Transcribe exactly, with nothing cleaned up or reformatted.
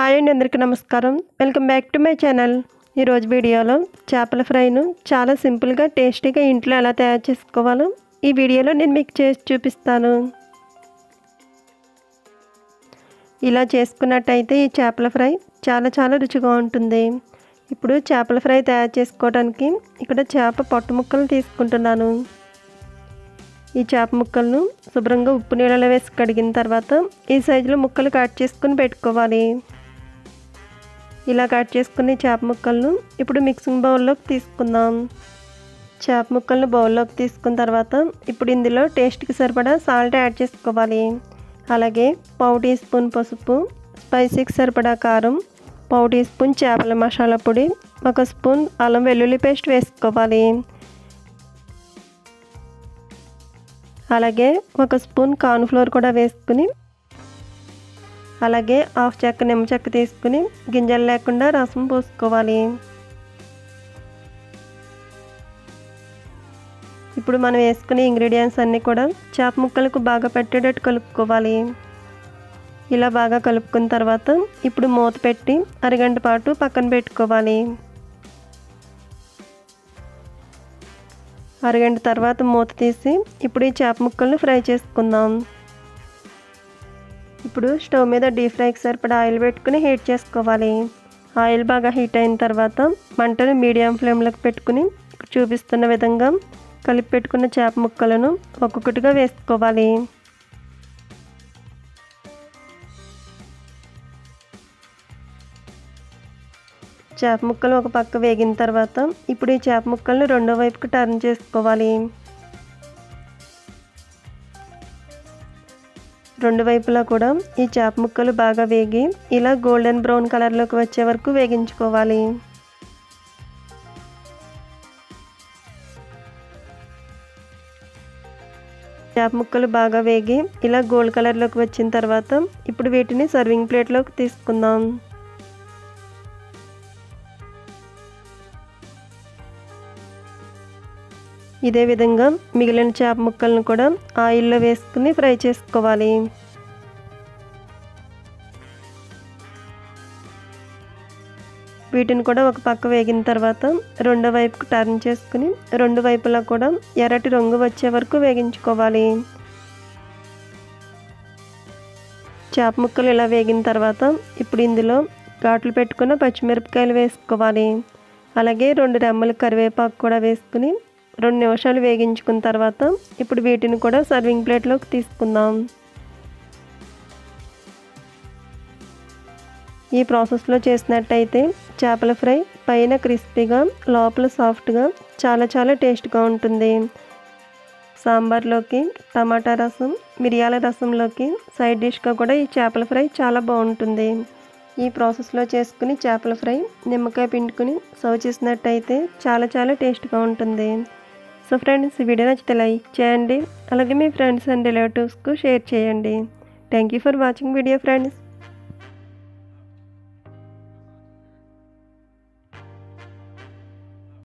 Hi అండి, అందరికీ నమస్కారం. Welcome back to my channel. ఈరోజు వీడియోలో చేపల ఫ్రైను చాలా సింపుల్గా టేస్టీగా ఇంట్లో ఎలా తయారు చేసుకోవాలో ఈ వీడియోలో నేను మీకు చేసి చూపిస్తాను. ఇలా చేసుకున్నట్టయితే ఈ చేపల ఫ్రై చాలా చాలా రుచిగా ఉంటుంది. ఇప్పుడు చేపల ఫ్రై తయారు చేసుకోవడానికి ఇక్కడ చేప పొట్టు ముక్కలు తీసుకుంటున్నాను. ఈ చేప ముక్కలను శుభ్రంగా ఉప్పు నీళ్ళలో వేసి కడిగిన తర్వాత ఈ సైజులో ముక్కలు కట్ చేసుకుని పెట్టుకోవాలి. ఇలా కట్ చేసుకుని చేప ముక్కలను ఇప్పుడు మిక్సింగ్ బౌల్లోకి తీసుకుందాం. చేప ముక్కలను బౌల్లోకి తీసుకున్న తర్వాత ఇప్పుడు ఇందులో టేస్ట్కి సరిపడా సాల్ట్ యాడ్ చేసుకోవాలి. అలాగే పావు టీ స్పూన్ పసుపు, స్పైసీకి సరిపడా కారం, పావు టీ స్పూన్ చేపల మసాలా పొడి, ఒక స్పూన్ అల్లం వెల్లుల్లి పేస్ట్ వేసుకోవాలి. అలాగే ఒక స్పూన్ కార్న్ఫ్లోర్ కూడా వేసుకుని అలాగే హాఫ్ చెక్క నిమ్మ చెక్క తీసుకుని గింజలు లేకుండా రసం పోసుకోవాలి. ఇప్పుడు మనం వేసుకునే ఇంగ్రీడియంట్స్ అన్నీ కూడా చేప ముక్కలకు బాగా పెట్టేటట్టు కలుపుకోవాలి. ఇలా బాగా కలుపుకున్న తర్వాత ఇప్పుడు మూత పెట్టి అరగంట పాటు పక్కన పెట్టుకోవాలి. అరగంట తర్వాత మూత తీసి ఇప్పుడు ఈ చేప ముక్కలను ఫ్రై చేసుకుందాం. ఇప్పుడు స్టవ్ మీద డీప్ ఫ్రైకి సరిపడా ఆయిల్ పెట్టుకుని హీట్ చేసుకోవాలి. ఆయిల్ బాగా హీట్ అయిన తర్వాత మంటను మీడియం ఫ్లేమ్లోకి పెట్టుకుని చూపిస్తున్న విధంగా కలిపి పెట్టుకున్న చేప ముక్కలను ఒక్కొక్కటిగా వేసుకోవాలి. చేప ముక్కలు ఒక పక్క వేగిన తర్వాత ఇప్పుడు ఈ చేప ముక్కలను రెండో వైపుకి టర్న్ చేసుకోవాలి. రెండు వైపులా కూడా ఈ చేప ముక్కలు బాగా వేగి ఇలా గోల్డెన్ బ్రౌన్ కలర్లోకి వచ్చే వరకు వేగించుకోవాలి. చేప ముక్కలు బాగా వేగి ఇలా గోల్డ్ కలర్లోకి వచ్చిన తర్వాత ఇప్పుడు వీటిని సర్వింగ్ ప్లేట్లోకి తీసుకుందాం. ఇదే విధంగా మిగిలిన చేప ముక్కలను కూడా ఆయిల్లో వేసుకుని ఫ్రై చేసుకోవాలి. వీటిని కూడా ఒక పక్క వేగిన తర్వాత రెండో వైపుకు టర్న్ చేసుకుని రెండు వైపులా కూడా ఎర్రటి రంగు వచ్చే వరకు వేగించుకోవాలి. చేప ముక్కలు ఇలా వేగిన తర్వాత ఇప్పుడు ఇందులో ఘాట్లు పెట్టుకున్న పచ్చిమిరపకాయలు వేసుకోవాలి. అలాగే రెండు రెమ్మల కరివేపాకు కూడా వేసుకుని రెండు నిమిషాలు వేగించుకున్న తర్వాత ఇప్పుడు వీటిని కూడా సర్వింగ్ ప్లేట్లోకి తీసుకుందాం. ఈ ప్రాసెస్లో చేసినట్టయితే చేపల ఫ్రై పైన క్రిస్పీగా లోపల సాఫ్ట్గా చాలా చాలా టేస్ట్గా ఉంటుంది. సాంబార్లోకి, టమాటా రసం, మిరియాల రసంలోకి సైడ్ డిష్గా కూడా ఈ చేపల ఫ్రై చాలా బాగుంటుంది. ఈ ప్రాసెస్లో చేసుకుని చేపల ఫ్రై నిమ్మకాయ పిండుకుని సర్వ్ చేసినట్టయితే చాలా చాలా టేస్ట్గా ఉంటుంది. సో ఫ్రెండ్స్, ఈ వీడియో నచ్చితే లైక్ చేయండి. అలాగే మీ ఫ్రెండ్స్ అండ్ రిలేటివ్స్కు షేర్ చేయండి. Thank you for watching video friends.